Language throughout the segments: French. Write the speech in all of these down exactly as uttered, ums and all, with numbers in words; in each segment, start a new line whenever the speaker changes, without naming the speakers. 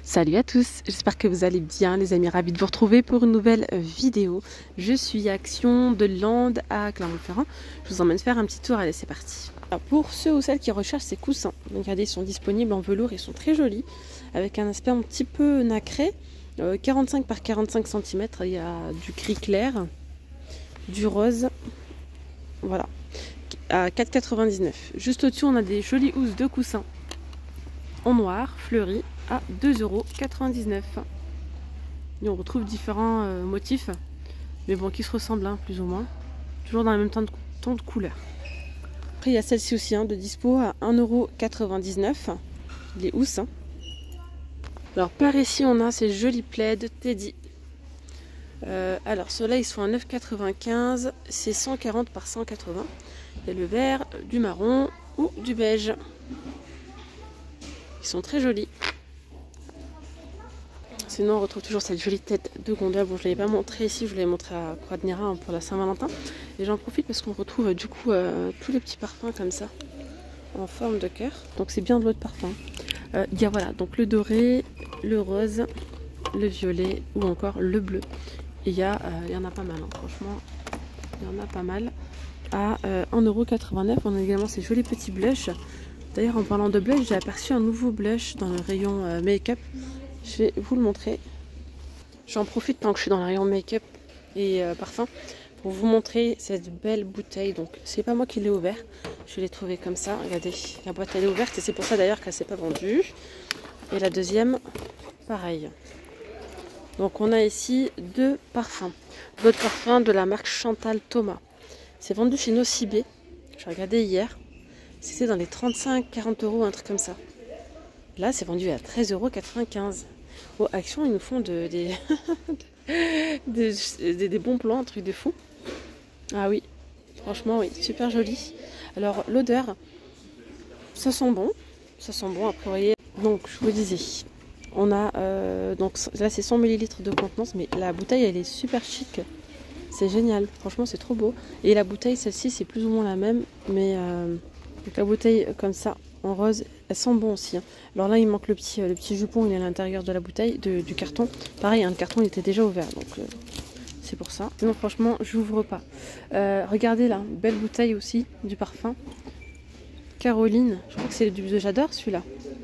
Salut à tous, j'espère que vous allez bien les amis, ravis de vous retrouver pour une nouvelle vidéo. Je suis à Action de Landes à Clermont-Ferrand, je vous emmène faire un petit tour, allez c'est parti. Alors, pour ceux ou celles qui recherchent ces coussins, donc regardez, ils sont disponibles en velours, ils sont très jolis, avec un aspect un petit peu nacré, euh, quarante-cinq par quarante-cinq centimètres, il y a du gris clair, du rose, voilà, à quatre euros quatre-vingt-dix-neuf. Juste au-dessus on a des jolies housses de coussins en noir, fleuries, à deux euros quatre-vingt-dix-neuf. Et on retrouve différents euh, motifs, mais bon, qui se ressemblent, hein, plus ou moins. Toujours dans le même ton de, ton de couleur. Après, il y a celle-ci aussi, hein, de dispo à un euro quatre-vingt-dix-neuf. Les housses. Hein. Alors, par ici, on a ces jolis plaids Teddy. Euh, alors, ceux-là, ils sont à neuf euros quatre-vingt-quinze. C'est cent quarante par cent quatre-vingts. Il y a le vert, du marron ou du beige. Ils sont très jolis. Sinon on retrouve toujours cette jolie tête de gondole. Bon, je ne l'avais pas montré ici, je vous l'avais montré à Croix de Nira hein, pour la Saint-Valentin. Et j'en profite parce qu'on retrouve du coup euh, tous les petits parfums comme ça, en forme de cœur. Donc c'est bien de l'eau de parfum. Euh, il y a voilà, donc le doré, le rose, le violet ou encore le bleu. Et il y, euh, il y en a pas mal, hein, franchement, il y en a pas mal. À euh, un euro quatre-vingt-neuf, on a également ces jolis petits blushs. D'ailleurs en parlant de blush, j'ai aperçu un nouveau blush dans le rayon euh, make-up. Je vais vous le montrer. J'en profite tant que je suis dans le rayon make-up et euh, parfum pour vous montrer cette belle bouteille. Donc c'est pas moi qui l'ai ouvert, je l'ai trouvé comme ça. Regardez, la boîte elle est ouverte et c'est pour ça d'ailleurs qu'elle s'est pas vendue. Et la deuxième, pareil. Donc on a ici deux parfums. D'autres parfums de la marque Chantal Thomas. C'est vendu chez Nocibé. J'ai regardé hier. C'était dans les trente-cinq à quarante euros, un truc comme ça. Là, c'est vendu à treize euros quatre-vingt-quinze. Au oh, Action, ils nous font de, des, des, des, des bons plans, un truc de fou. Ah oui, franchement, oui, super joli. Alors, l'odeur, ça sent bon. Ça sent bon, après, vous voyez. Donc, je vous disais, on a, euh, donc là, c'est cent millilitres de contenance, mais la bouteille, elle est super chic. C'est génial, franchement, c'est trop beau. Et la bouteille, celle-ci, c'est plus ou moins la même, mais euh, donc la bouteille, comme ça, en rose, elle sent bon aussi. Hein. Alors là, il manque le petit, le petit jupon, il est à l'intérieur de la bouteille, de, du carton. Pareil, hein, le carton il était déjà ouvert, donc euh, c'est pour ça. Non, franchement, je n'ouvre pas. Euh, regardez là, belle bouteille aussi, du parfum. Caroline, je crois que c'est du j'adore celui-là.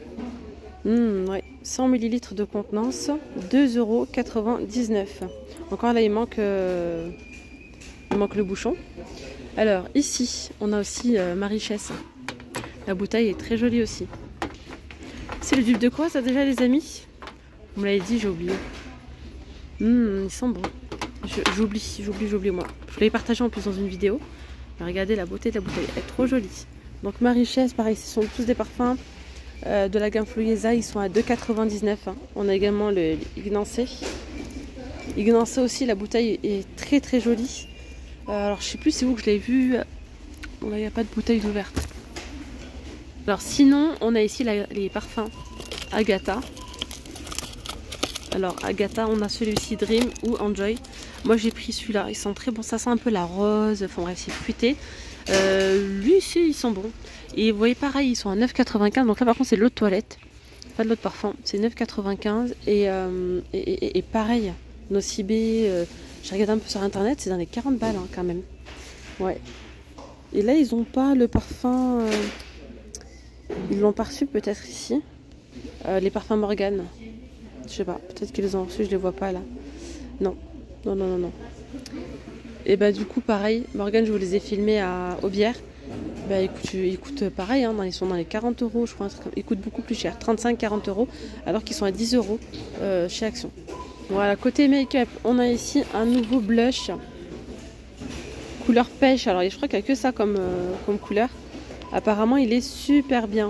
Mmh, ouais. cent millilitres de contenance, deux euros quatre-vingt-dix-neuf. Encore là, il manque, euh, il manque le bouchon. Alors ici, on a aussi euh, Marichesse. La bouteille est très jolie aussi. C'est le dupe de quoi ça déjà les amis? Vous me l'avez dit, j'ai oublié. Mmh, ils sont bons. J'oublie, j'oublie, j'oublie moi. Je l'avais partagé en plus dans une vidéo. Mais regardez la beauté de la bouteille, elle est trop jolie. Donc Marichesse, pareil, ce sont tous des parfums euh, de la gamme Floyeza, ils sont à deux euros quatre-vingt-dix-neuf. Hein. On a également le Ignancé. Ignancé aussi, la bouteille est très très jolie. Euh, alors je sais plus c'est où que je l'ai vu. Bon, là il n'y a pas de bouteille ouverte. Alors sinon, on a ici la, les parfums Agatha. Alors Agatha, on a celui-ci Dream ou Enjoy. Moi j'ai pris celui-là, ils sont très bons. Ça sent un peu la rose, enfin bref, c'est fruité. Euh, lui aussi, ils sont bons. Et vous voyez pareil, ils sont à neuf euros quatre-vingt-quinze. Donc là par contre c'est de l'eau de toilette, pas de l'eau de parfum. C'est neuf euros quatre-vingt-quinze. Et, euh, et, et, et pareil, Nocibé, euh, j'ai regardé un peu sur internet, c'est dans les quarante balles hein, quand même. Ouais. Et là ils ont pas le parfum... Euh, Ils l'ont pas reçu peut-être ici. Euh, les parfums Morgane. Je sais pas, peut-être qu'ils les ont reçus, je les vois pas là. Non, non, non, non, non. Et bah du coup pareil, Morgane je vous les ai filmés à Aubière. Bah écoute, ils coûtent pareil, hein, ils sont dans les quarante euros je crois, ils coûtent beaucoup plus cher, trente-cinq à quarante euros, alors qu'ils sont à dix euros euh, chez Action. Voilà, côté make-up, on a ici un nouveau blush. Couleur pêche, alors je crois qu'il n'y a que ça comme, euh, comme couleur. Apparemment il est super bien.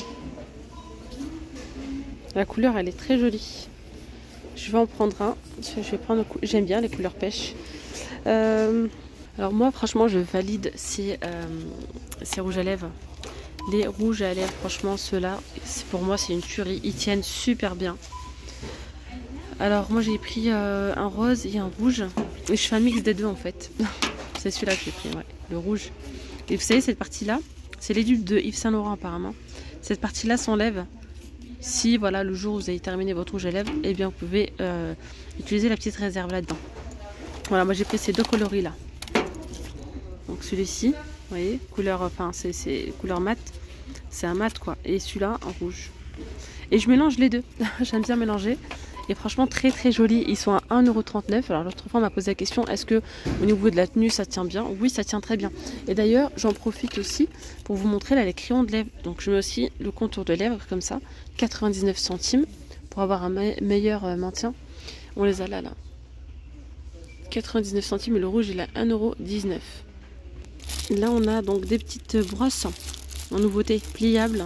La couleur elle est très jolie. Je vais en prendre un. Je vais prendre. J'aime bien les couleurs pêche. Euh, alors moi franchement je valide ces, euh, ces rouges à lèvres. Les rouges à lèvres, franchement ceux-là, pour moi c'est une tuerie. Ils tiennent super bien. Alors moi j'ai pris euh, un rose et un rouge. Et je fais un mix des deux en fait. C'est celui-là que j'ai pris, ouais, le rouge. Et vous savez cette partie-là, c'est les dupes de Yves Saint Laurent apparemment. Cette partie-là s'enlève Si voilà, le jour où vous avez terminé votre rouge à lèvres, et eh bien vous pouvez euh, utiliser la petite réserve là-dedans. Voilà, moi j'ai pris ces deux coloris là. Donc celui-ci, vous voyez, couleur, enfin c'est couleur mat, c'est un mat quoi. Et celui-là en rouge. Et je mélange les deux, j'aime bien mélanger. Et franchement très très joli, ils sont à un euro trente-neuf. Alors l'autre fois on m'a posé la question, est-ce que au niveau de la tenue ça tient bien? Oui, ça tient très bien. Et d'ailleurs j'en profite aussi pour vous montrer là les crayons de lèvres. Donc je mets aussi le contour de lèvres comme ça, quatre-vingt-dix-neuf centimes pour avoir un me meilleur euh, maintien. On les a là là. quatre-vingt-dix-neuf centimes et le rouge il a un euro dix-neuf. Là on a donc des petites brosses en nouveauté pliables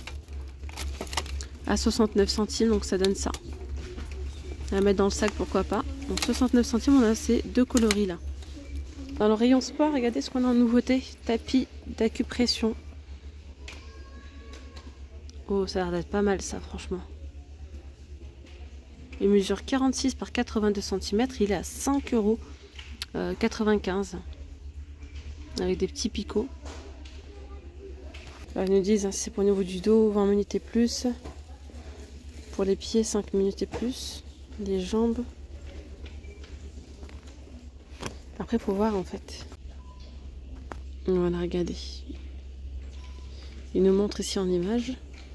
à soixante-neuf centimes, donc ça donne ça. À mettre dans le sac, pourquoi pas. Donc soixante-neuf centimes, on a ces deux coloris là. Dans le rayon sport, regardez ce qu'on a en nouveauté. Tapis d'acupression. Oh, ça a l'air d'être pas mal ça, franchement. Il mesure quarante-six par quatre-vingt-deux centimètres. Il est à cinq euros quatre-vingt-quinze. Avec des petits picots. Alors, ils nous disent, hein, c'est pour le niveau du dos, vingt minutes et plus. Pour les pieds, cinq minutes et plus. Les jambes. Après, il faut voir en fait. Voilà, regardez. Il nous montre ici en image.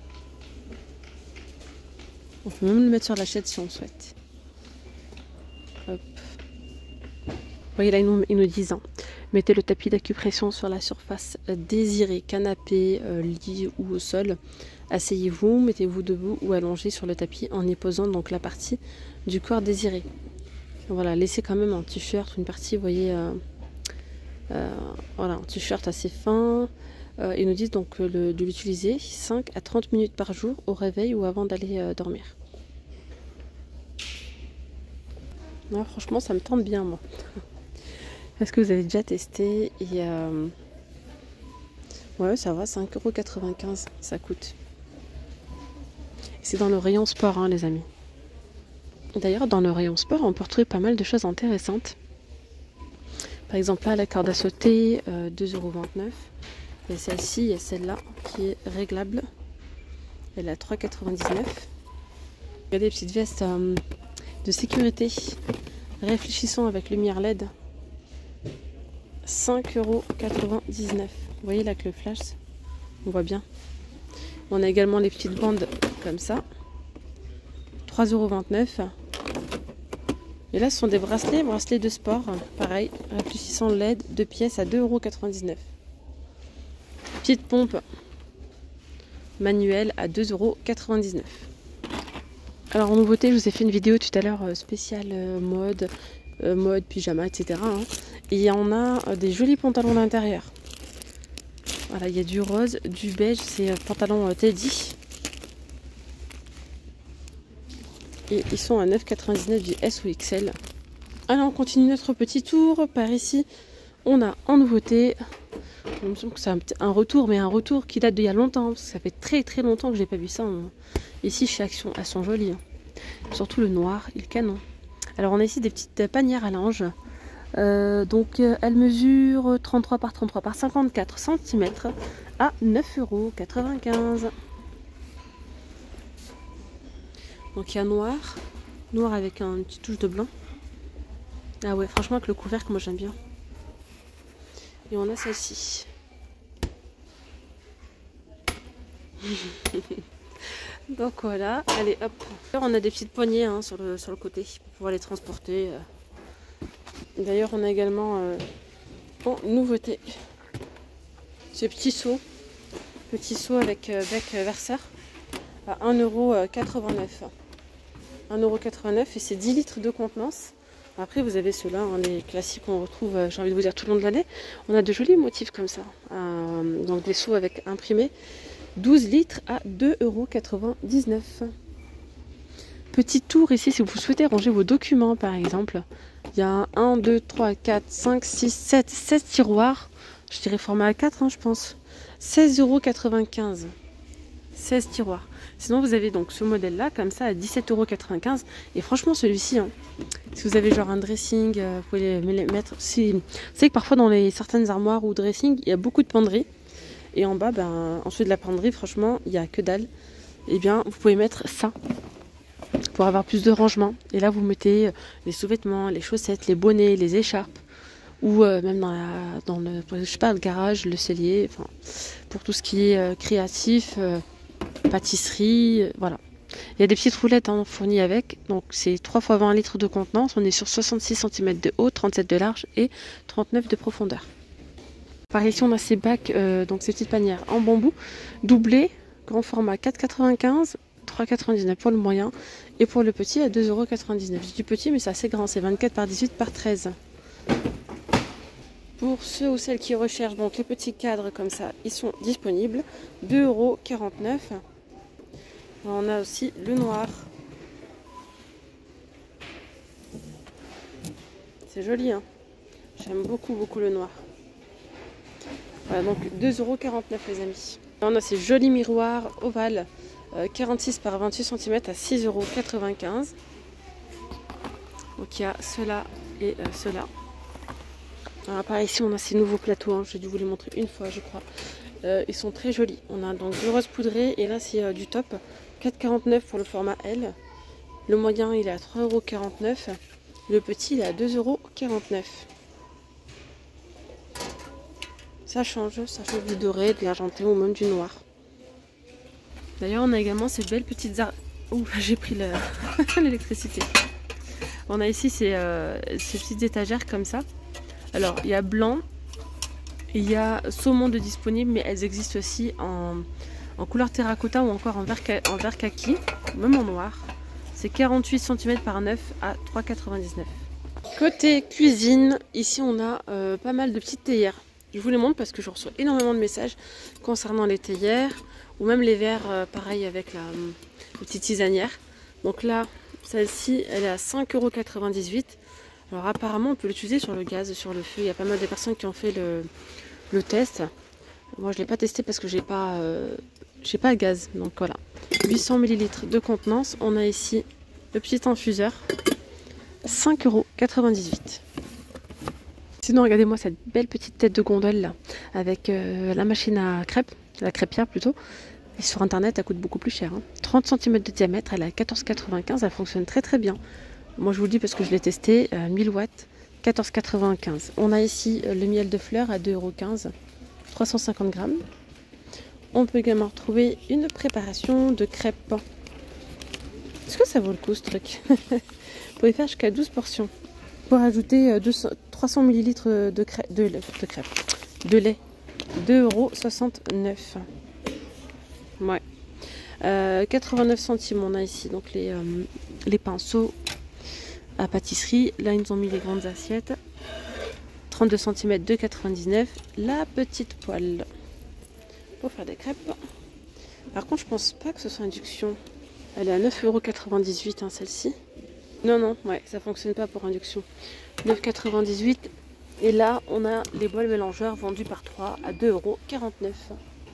On peut même le mettre sur la chaîne si on souhaite. Hop. Vous voyez là, ils nous, ils nous disent, hein, mettez le tapis d'acupression sur la surface désirée, canapé, euh, lit ou au sol. Asseyez-vous, mettez-vous debout ou allongé sur le tapis en y posant donc la partie du corps désiré. Voilà, laissez quand même un t-shirt, une partie, vous voyez, euh, euh, voilà, un t-shirt assez fin. Euh, ils nous disent donc le, de l'utiliser cinq à trente minutes par jour au réveil ou avant d'aller euh, dormir. Ouais, franchement, ça me tente bien, moi. Est-ce que vous avez déjà testé? Et euh... ouais, ça va, cinq euros quatre-vingt-quinze, ça coûte. C'est dans le rayon sport, hein, les amis. D'ailleurs, dans le rayon sport, on peut retrouver pas mal de choses intéressantes. Par exemple, là, la corde à sauter, euh, deux euros vingt-neuf. Et celle-ci, il y a celle-là qui est réglable. Elle est à trois euros quatre-vingt-dix-neuf. Regardez les petites vestes euh, de sécurité. Réfléchissons avec lumière L E D. cinq euros quatre-vingt-dix-neuf. Vous voyez là que le flash, on voit bien. On a également les petites bandes comme ça. trois euros vingt-neuf. Et là, ce sont des bracelets, bracelets de sport. Pareil, réfléchissant L E D, deux pièces à deux euros quatre-vingt-dix-neuf. Petite pompe manuelle à deux euros quatre-vingt-dix-neuf. Alors en nouveauté, je vous ai fait une vidéo tout à l'heure spéciale euh, mode, euh, mode, pyjama, et cetera. Hein. Et il y en a euh, des jolis pantalons d'intérieur. Voilà, il y a du rose, du beige, c'est euh, pantalon euh, Teddy. Et ils sont à neuf euros quatre-vingt-dix-neuf du S ou X L. Alors on continue notre petit tour. Par ici, on a en nouveauté, il me semble que c'est un, un retour, mais un retour qui date d'il y a longtemps, parce que ça fait très très longtemps que j'ai pas vu ça. Hein. Ici chez Action, elles sont jolies. Hein. Surtout le noir, il est canon. Alors on a ici des petites panières à linge. Euh, donc euh, elles mesurent trente-trois par trente-trois par cinquante-quatre centimètres à neuf euros quatre-vingt-quinze. Donc il y a noir, noir avec un, une petite touche de blanc. Ah ouais, franchement avec le couvercle, moi j'aime bien. Et on a celle-ci. Donc voilà, allez hop. Alors on a des petites poignées hein, sur, le, sur le côté pour pouvoir les transporter. D'ailleurs on a également euh, en nouveauté ce petit seau. Petit seau avec euh, bec verseur à un euro quatre-vingt-neuf. un euro quatre-vingt-neuf et c'est dix litres de contenance. Après vous avez ceux-là, hein, les classiques qu'on retrouve, euh, j'ai envie de vous dire, tout le long de l'année. On a de jolis motifs comme ça. Euh, donc des seaux avec imprimé. douze litres à deux euros quatre-vingt-dix-neuf. Petit tour ici si vous souhaitez ranger vos documents par exemple. Il y a un, deux, trois, quatre, cinq, six, sept, seize tiroirs. Je dirais format A quatre hein, je pense. seize euros quatre-vingt-quinze. seize tiroirs. Sinon vous avez donc ce modèle là comme ça à dix-sept euros quatre-vingt-quinze. Et franchement celui-ci, hein, si vous avez genre un dressing, euh, vous pouvez les mettre. Si... Vous savez que parfois dans les certaines armoires ou dressing, il y a beaucoup de penderies. Et en bas, ben, en dessous de la penderie, franchement, il n'y a que dalle. et eh bien vous pouvez mettre ça pour avoir plus de rangement. Et là vous mettez les sous-vêtements, les chaussettes, les bonnets, les écharpes, ou euh, même dans, la, dans le, je sais pas, le garage, le cellier, enfin, pour tout ce qui est euh, créatif, euh, pâtisserie, euh, voilà. Il y a des petites roulettes hein, fournies avec, donc c'est trois fois vingt litres de contenance, on est sur soixante-six centimètres de haut, trente-sept de large et trente-neuf de profondeur. Par ici on a ces bacs, euh, donc ces petites panières en bambou, doublées, grand format quatre quatre-vingt-quinze, trois quatre-vingt-dix-neuf pour le moyen, et pour le petit à deux euros quatre-vingt-dix-neuf. Je dis petit mais c'est assez grand, c'est vingt-quatre par dix-huit par treize. Pour ceux ou celles qui recherchent donc les petits cadres comme ça, ils sont disponibles, deux euros quarante-neuf. On a aussi le noir. C'est joli, hein. J'aime beaucoup, beaucoup le noir. Voilà, donc deux euros quarante-neuf les amis. On a ces jolis miroirs ovales, euh, quarante-six par vingt-huit centimètres à six euros quatre-vingt-quinze. Donc il y a ceux-là et euh, ceux-là. Alors par ici on a ces nouveaux plateaux, hein. J'ai dû vous les montrer une fois je crois. Euh, ils sont très jolis. On a donc du rose poudré et là c'est euh, du top. quatre quarante-neuf pour le format L. Le moyen il est à trois euros quarante-neuf. Le petit il est à deux euros quarante-neuf. Ça change, ça change du doré, de l'argenté ou même du noir. D'ailleurs on a également ces belles petites ar... Ouh, j'ai pris l'électricité. On a ici ces, euh, ces petites étagères comme ça. Alors il y a blanc, il y a saumon de disponible, mais elles existent aussi en, en couleur terracotta ou encore en vert, en vert kaki, même en noir. C'est quarante-huit centimètres par neuf à trois quatre-vingt-dix-neuf. Côté cuisine, ici on a euh, pas mal de petites théières. Je vous les montre parce que je reçois énormément de messages concernant les théières ou même les verres, euh, pareil avec la, la petite tisanière. Donc là, celle-ci, elle est à cinq euros quatre-vingt-dix-huit. Alors apparemment, on peut l'utiliser sur le gaz et sur le feu. Il y a pas mal de personnes qui ont fait le, le test. Moi, je ne l'ai pas testé parce que j'ai pas, euh, j'ai pas le gaz. Donc voilà, huit cents millilitres de contenance. On a ici le petit infuseur, cinq euros quatre-vingt-dix-huit. Sinon, regardez-moi cette belle petite tête de gondole là, avec euh, la machine à crêpes, la crêpière plutôt. Et sur internet, elle coûte beaucoup plus cher. Hein. trente centimètres de diamètre, elle est à quatorze quatre-vingt-quinze, elle fonctionne très très bien. Moi je vous le dis parce que je l'ai testé, euh, mille watts, quatorze quatre-vingt-quinze. On a ici euh, le miel de fleurs à deux euros quinze, trois cent cinquante grammes. On peut également retrouver une préparation de crêpes. Est-ce que ça vaut le coup ce truc? Vous pouvez faire jusqu'à douze portions. Pour ajouter deux cents, trois cents millilitres de, crêpes, de, de crêpes, de lait, deux euros soixante-neuf. Ouais. Euh, quatre-vingt-neuf centimes on a ici donc les, euh, les pinceaux à pâtisserie. Là ils nous ont mis les grandes assiettes. trente-deux centimètres de quatre-vingt-dix-neuf. La petite poêle pour faire des crêpes. Par contre je pense pas que ce soit induction. Elle est à neuf euros quatre-vingt-dix-huit hein, celle-ci. Non, non, ouais, ça fonctionne pas pour induction. neuf euros quatre-vingt-dix-huit. Et là, on a les bols mélangeurs vendus par trois à deux euros quarante-neuf.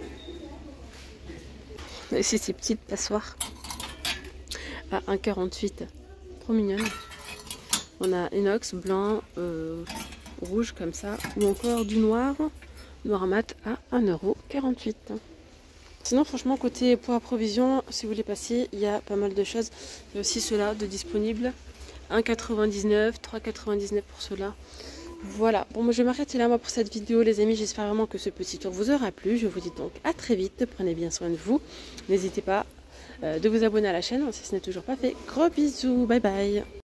Et ici, ces petites passoires à un euro quarante-huit. Trop mignonne. On a inox, blanc, euh, rouge comme ça. Ou encore du noir, noir mat à un euro quarante-huit. Sinon, franchement, côté poids à provision, si vous voulez passer, il y a pas mal de choses. Il y a aussi ceux-là de disponibles. un euro quatre-vingt-dix-neuf, trois euros quatre-vingt-dix-neuf pour ceux-là. Voilà. Bon, moi, je vais m'arrêter là moi, pour cette vidéo, les amis. J'espère vraiment que ce petit tour vous aura plu. Je vous dis donc à très vite. Prenez bien soin de vous. N'hésitez pas euh, de vous abonner à la chaîne si ce n'est toujours pas fait. Gros bisous. Bye bye.